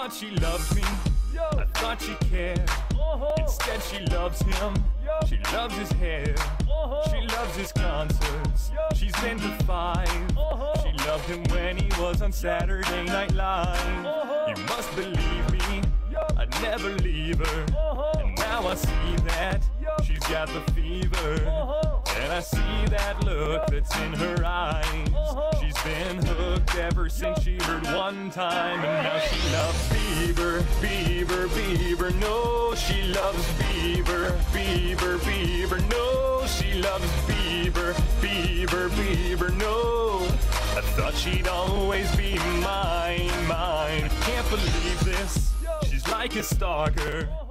thought she loved me, I thought she cared. Instead she loves him, she loves his hair, she loves his concerts, she's been to 5. She loved him when he was on Saturday Night Live. You must believe me, I'd never leave her. And now I see that she's got the fever, and I see that look that's in her eyes. She's been hooked ever since she heard one time, and now she loves Bieber, Bieber, Bieber. No, she loves Bieber, Bieber, Bieber. No, she loves Bieber, Bieber, Bieber. No, I thought she'd always be mine, mine. Can't believe this, she's like a stalker.